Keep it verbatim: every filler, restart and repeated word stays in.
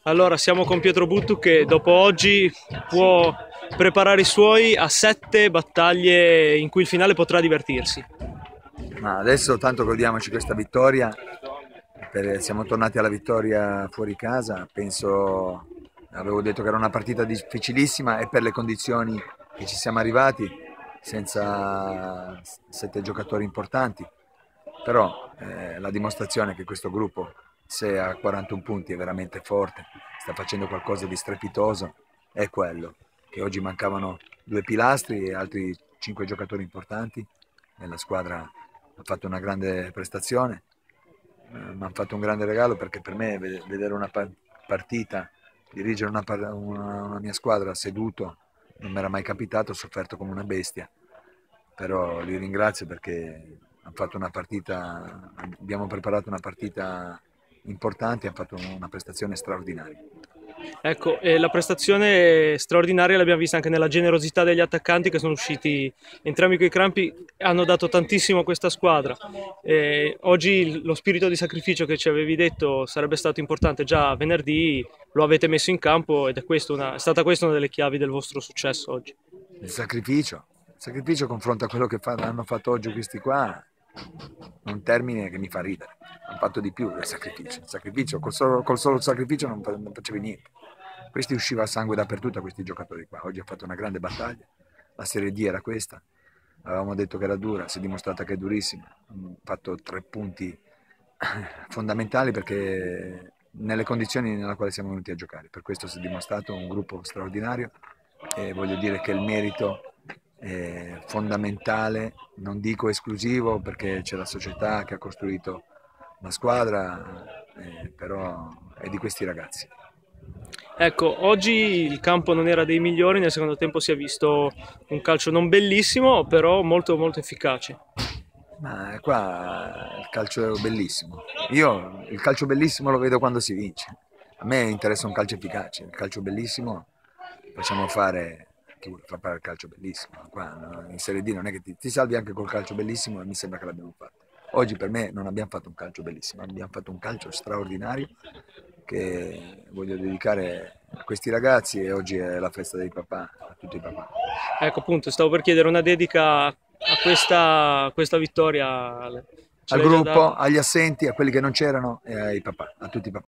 Allora, siamo con Pietro Buttu che dopo oggi può preparare i suoi a sette battaglie in cui il finale potrà divertirsi. Ma adesso tanto godiamoci questa vittoria, per- siamo tornati alla vittoria fuori casa, penso, avevo detto che era una partita difficilissima e per le condizioni che ci siamo arrivati, senza sette giocatori importanti, però eh, la dimostrazione che questo gruppo, se a quarantuno punti è veramente forte, sta facendo qualcosa di strepitoso, è quello, che oggi mancavano due pilastri e altri cinque giocatori importanti nella squadra. Ha fatto una grande prestazione, eh, mi hanno fatto un grande regalo perché per me vedere una partita, dirigere una, una, una mia squadra seduto, non mi era mai capitato, ho sofferto come una bestia, però li ringrazio perché hanno fatto una partita, abbiamo preparato una partita importante e hanno fatto una prestazione straordinaria. Ecco, e la prestazione straordinaria l'abbiamo vista anche nella generosità degli attaccanti che sono usciti entrambi coi crampi, hanno dato tantissimo a questa squadra. E oggi lo spirito di sacrificio che ci avevi detto sarebbe stato importante già venerdì, lo avete messo in campo ed è, una, è stata questa una delle chiavi del vostro successo oggi. Il sacrificio, il sacrificio confronto a quello che fa, hanno fatto oggi questi qua, è un termine che mi fa ridere. Hanno fatto di più del sacrificio. Il sacrificio, col solo, col solo sacrificio non, non facevi niente. Questi usciva sangue dappertutto a questi giocatori qua. Oggi ha fatto una grande battaglia. La Serie D era questa. Avevamo detto che era dura, si è dimostrata che è durissima. Hanno fatto tre punti fondamentali perché nelle condizioni nelle quali siamo venuti a giocare. Per questo si è dimostrato un gruppo straordinario e voglio dire che il merito è fondamentale, non dico esclusivo perché c'è la società che ha costruito la squadra, eh, però è di questi ragazzi. Ecco, oggi il campo non era dei migliori, nel secondo tempo si è visto un calcio non bellissimo, però molto molto efficace. Ma qua il calcio è bellissimo. Io il calcio bellissimo lo vedo quando si vince. A me interessa un calcio efficace. Il calcio bellissimo facciamo fare chi vuole fare il calcio bellissimo. Qua no, in Serie D non è che ti, ti salvi anche col calcio bellissimo e mi sembra che l'abbiamo fatto. Oggi per me non abbiamo fatto un calcio bellissimo, abbiamo fatto un calcio straordinario che voglio dedicare a questi ragazzi e oggi è la festa dei papà, a tutti i papà. Ecco, appunto, stavo per chiedere una dedica a questa, a questa vittoria. Ce Al l'hai già gruppo, data? agli assenti, a quelli che non c'erano e ai papà, a tutti i papà.